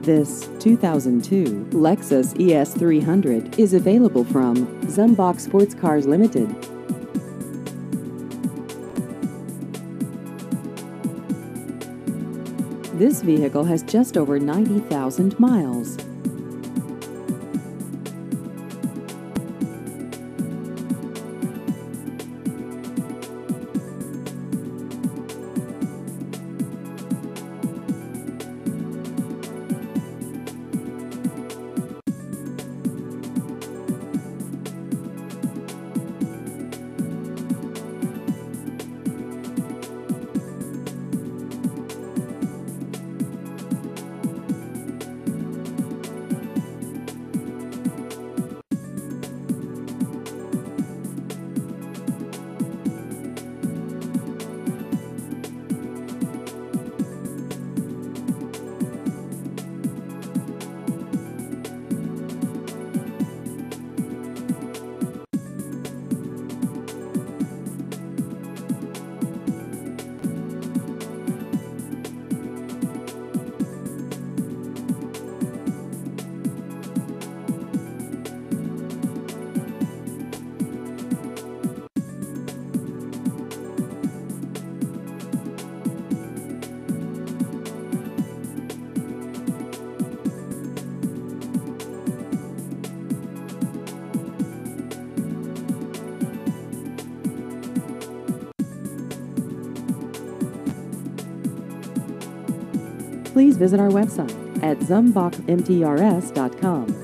This 2002 Lexus ES300 is available from Zumbach Sports Cars Limited. This vehicle has just over 90,000 miles. Please visit our website at zumbachmtrs.com.